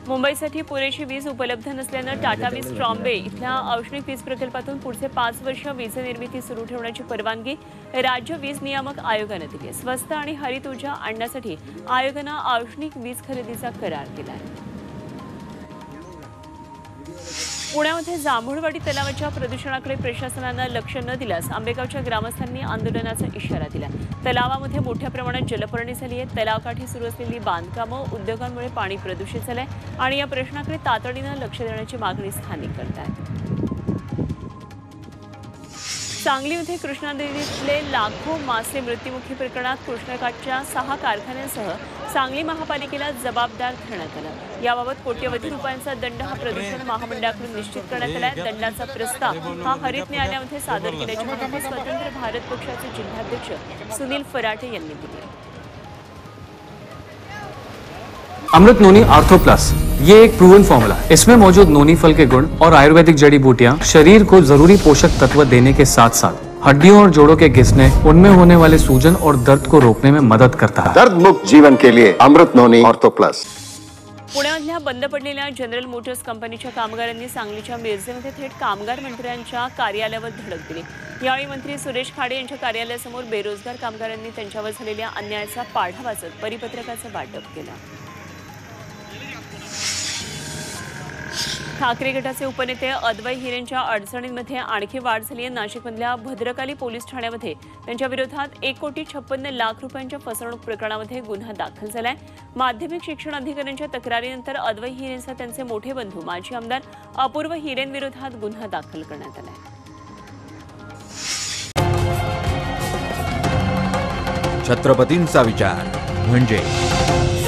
मुंबईसाठी पुरेशी वीज उपलब्ध नसल्यानं टाटा वीज ट्रॉम्बे इथल्या औष्णिक वीज प्रकल्पातून पुढचे 5 वर्ष वीज निर्मिती सुरू ठेवण्याची परवानगी राज्य वीज नियामक आयोगाने दिली आहे। स्वस्त आणि हरित ऊर्जा आणण्यासाठी आयोगाने औष्णिक वीज खरेदीचा करार केला आहे। पुण्यामध्ये जांभूळवाडी तलावाच्या प्रदूषणाकडे प्रशासनानं लक्ष न दिल्यास आंबेगावच्या ग्रामस्थांनी आंदोलनाचा इशारा दिला। तलावामध्ये मोठ्या प्रमाणात जलपर्णी झाली आहे। तलावाकाठी सुरू असलेली बांधकामं उद्योगांमुळे पाणी प्रदूषित झालंय आणि या प्रश्नाकडे तातडीनं लक्ष देण्याची मागणी स्थानिक करतात। सांगलीमध्ये कृष्णा नदीतले लाखो मासे मृत्युमुखी प्रकरणात कृष्णकाठच्या 6 कारखान्यांसह सांगली महापालिकेला जबाबदार धरण्यात आलं। याबाबत कोट्यवधी रुपयांचा दंड हा प्रदूषण महामंडळाकडून निश्चित करण्यात आला आहे। दंडाचा प्रस्ताव हा हरित न्यायालयामध्ये सादर केल्याची माहिती स्वतंत्र भारत पक्षाचे जिल्हाध्यक्ष सुनील फराटे यांनी दिली। अमृत नोनी आर्थो प्लस ये एक प्रूवन फॉर्मूला है। इसमें मौजूद नोनी फल के गुण और आयुर्वेदिक जड़ी बूटियां शरीर को जरूरी पोषक तत्व देने के साथ साथ हड्डियों और जोड़ों के घिसने, उनमें होने वाले सूजन और दर्द को रोकने में मदद करता है। दर्द मुक्त जीवन के लिए अमृत नोनी आर्थो प्लस। पुण्यातल्या बंद पडलेल्या जनरल मोटर्स कंपनीच्या कामगारांनी सांगलीच्या मिरजेमध्ये थेट कामगार मंत्र्यांच्या कार्यालयावर धडक दिली। यावेळी मंत्री सुरेश खाडे यांच्या कार्यालयासमोर बेरोजगार कामगारांनी त्यांच्यावर झालेल्या अन्यायाचा पाढा वाचत परिपत्रकाचं वाटप केलं। ठाकरे गटाचे उपनेते अद्वै हिरेंच्या अडचणींमध्ये आणखी वाढ झाली आहे। नाशिकमधल्या भद्रकाली पोलीस ठाण्यामध्ये त्यांच्या विरोधात 1,56,00,000 रुपयांच्या फसवणूक प्रकरणामध्ये गुन्हा दाखल झालाय। माध्यमिक शिक्षण अधिकाऱ्यांच्या तक्रारीनंतर अद्वै हिरेंचा त्यांचे मोठे बंधू माजी आमदार अपूर्व हिरेंविरोधात गुन्हा दाखल करण्यात आलाय। छत्रपतींचा विचार म्हणजे